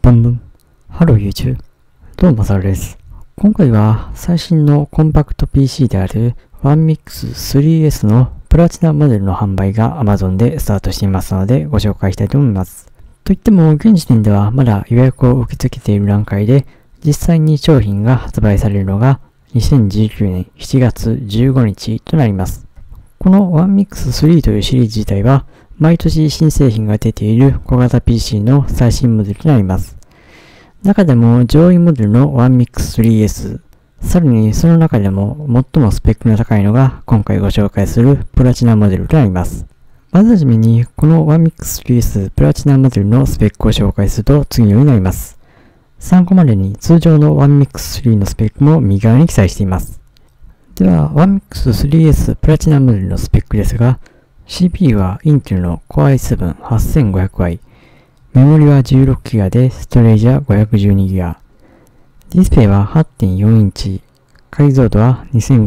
本文。ハロー YouTube。どうもサルです。今回は最新のコンパクト PC である OneMix3S のプラチナモデルの販売が Amazon でスタートしていますのでご紹介したいと思います。といっても現時点ではまだ予約を受け付けている段階で、実際に商品が発売されるのが2019年7月15日となります。この OneMix3 というシリーズ自体は毎年新製品が出ている小型 PC の最新モデルとなります。中でも上位モデルの OneMix3S、さらにその中でも最もスペックの高いのが今回ご紹介するプラチナモデルとなります。まずはじめにこの OneMix3S プラチナモデルのスペックを紹介すると次のようになります。参考までに通常の OneMix3 のスペックも右側に記載しています。では OneMix3S プラチナモデルのスペックですが、CPU は Intel の Core i7-8500i、メモリは 16GB でストレージは 512GB、ディスプレイは 8.4 インチ、解像度は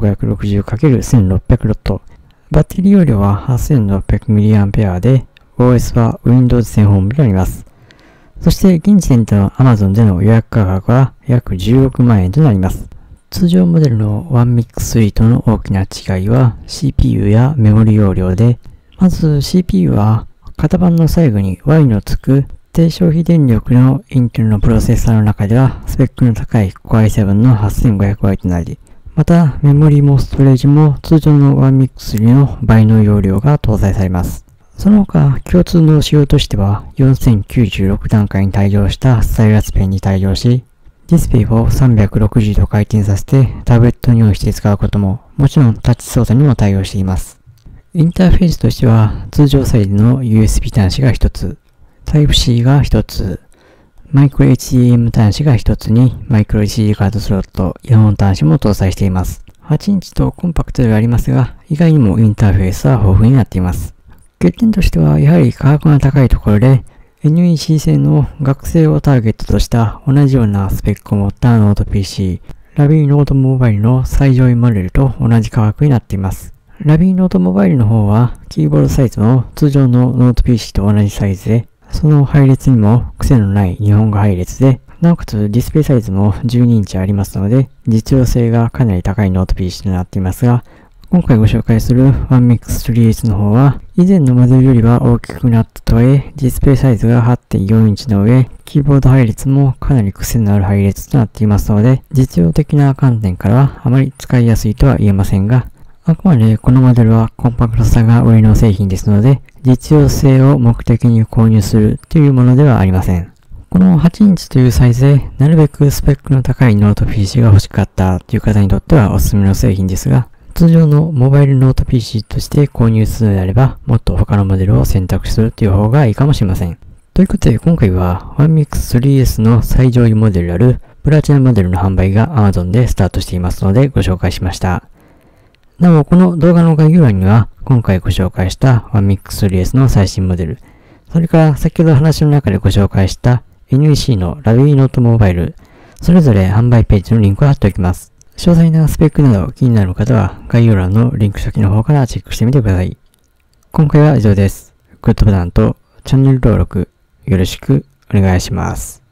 2560×1600W、バッテリー容量は 8600mAh で、OS は Windows 10 Home となります。そして現時点での Amazon での予約価格は約16万円となります。通常モデルの OneMix3 との大きな違いは CPU やメモリ容量で、まず CPU は型番の最後に Y のつく低消費電力の Intel のプロセッサーの中ではスペックの高い Core i7 の 8500Y となり、またメモリもストレージも通常の OneMix3 の倍の容量が搭載されます。その他共通の仕様としては4096段階に対応したスタイラスペンに対応し、ディスプレイを360度回転させてタブレットに用意して使うことも、もちろんタッチ操作にも対応しています。インターフェースとしては通常サイズの USB 端子が1つ、Type-C が1つ、マイクロ HDMI 端子が1つにマイクロ SD カードスロット、イヤホン端子も搭載しています。8インチとコンパクトではありますが、意外にもインターフェースは豊富になっています。欠点としてはやはり価格が高いところで、NEC 製の学生をターゲットとした同じようなスペックを持ったノート PC、ラビーノートモバイルの最上位モデルと同じ価格になっています。ラビーノートモバイルの方はキーボードサイズも通常のノート PC と同じサイズで、その配列にも癖のない日本語配列で、なおかつディスプレイサイズも12インチありますので、実用性がかなり高いノート PC となっていますが、今回ご紹介する OneMix3S の方は、以前のモデルよりは大きくなったとはいえ、ディスプレイサイズが 8.4 インチの上、キーボード配列もかなり癖のある配列となっていますので、実用的な観点からはあまり使いやすいとは言えませんが、あくまでこのモデルはコンパクトさが売りの製品ですので、実用性を目的に購入するというものではありません。この8インチというサイズで、なるべくスペックの高いノート PC が欲しかったという方にとってはおすすめの製品ですが、通常のモバイルノート PC として購入するのであれば、もっと他のモデルを選択するという方がいいかもしれません。ということで今回は OneMix3S の最上位モデルであるプラチナモデルの販売が Amazon でスタートしていますのでご紹介しました。なお、この動画の概要欄には今回ご紹介した OneMix3S の最新モデル、それから先ほど話の中でご紹介した NEC のラビーノートモバイル、それぞれ販売ページのリンクを貼っておきます。詳細なスペックなど気になる方は概要欄のリンク先の方からチェックしてみてください。今回は以上です。グッドボタンとチャンネル登録よろしくお願いします。